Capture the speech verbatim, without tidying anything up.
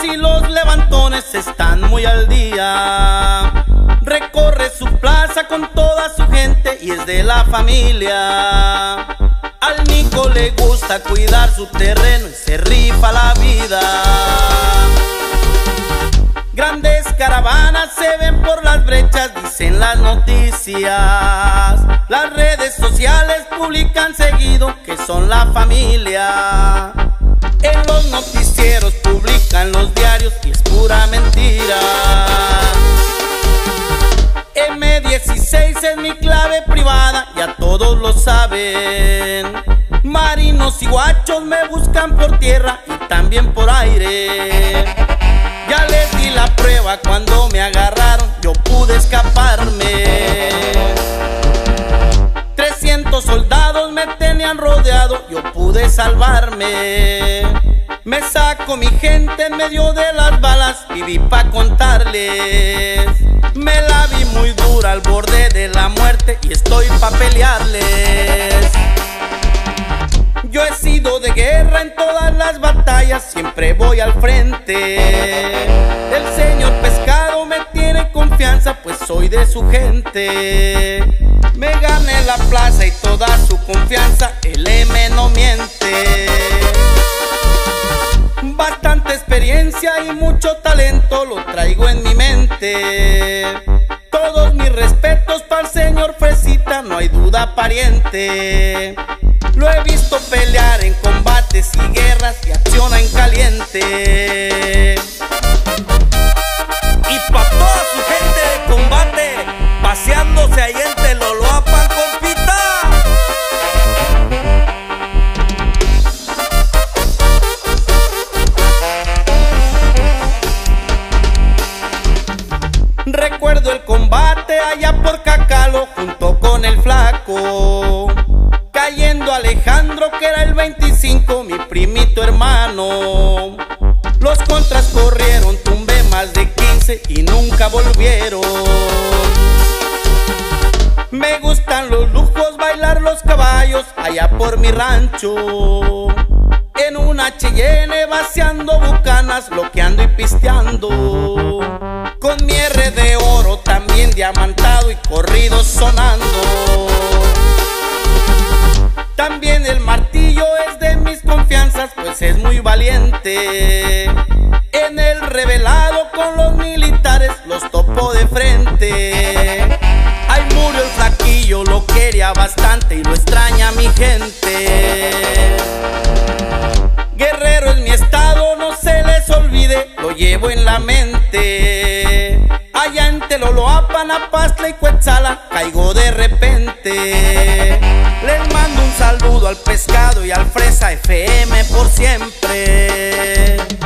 y los levantones están muy al día. Recorre su plaza con toda su gente y es de la familia. Al Nico le gusta cuidar su terreno y se rifa la vida. Grandes caravanas se ven por las brechas, dicen las noticias. Las redes sociales publican seguido que son la familia. En los noticieros publican los diarios y es pura mentira. eme dieciséis es mi clave privada, ya todos lo saben. Marinos y guachos me buscan por tierra y también por aire. Ya les di la prueba cuando me agarraron, yo pude escaparme. trescientos soldados me tenían rodeado, yo pude salvarme. Me saco mi gente en medio de las balas, viví pa' contarles. Me la vi muy dura al borde de la muerte y estoy pa' pelearles. Yo he sido de guerra en todas las batallas, siempre voy al frente. El señor Pescado me tiene confianza, pues soy de su gente. Me gané la plaza y toda su confianza, el M no miente. Bastante experiencia y mucho talento lo traigo en mi mente. Todos mis respetos para el señor Fresita, no hay duda pariente. Lo he visto pelear en combates y guerras y acciona en caliente. Y pa' toda su gente de combate, paseándose ahí en Teloloapan, compita. Recuerdo el combate allá por Cacalo junto con el Flaco. Cayendo Alejandro que era el veinticinco, mi primito hermano. Los contras corrieron, tumbé más de quince y nunca volvieron. Me gustan los lujos, bailar los caballos allá por mi rancho. En una H y N vaciando bucanas, loqueando y pisteando. Con mi R de oro también diamantado y corridos sonando. También el martillo es de mis confianzas, pues es muy valiente. En el revelado con los militares los topo de frente. Ay, murió el Flaquillo, lo quería bastante y lo extraña mi gente. Guerrero es mi estado, no se les olvide, lo llevo en la mente. Allá en Teloloapan, Apastla y Cuetzala, caigo de repente. Les mando un saludo al Pescado y al Fresa F M por siempre.